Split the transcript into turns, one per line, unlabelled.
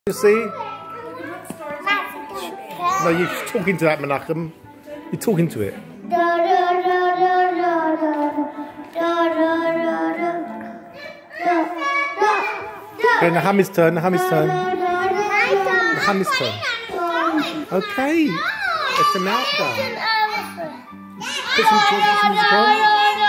You see? No, you're talking to that, Menachem. You're talking to it. Okay, Nahami's turn. Nahami's turn. Nahami's turn. Okay. It's an outcome. Put some music on.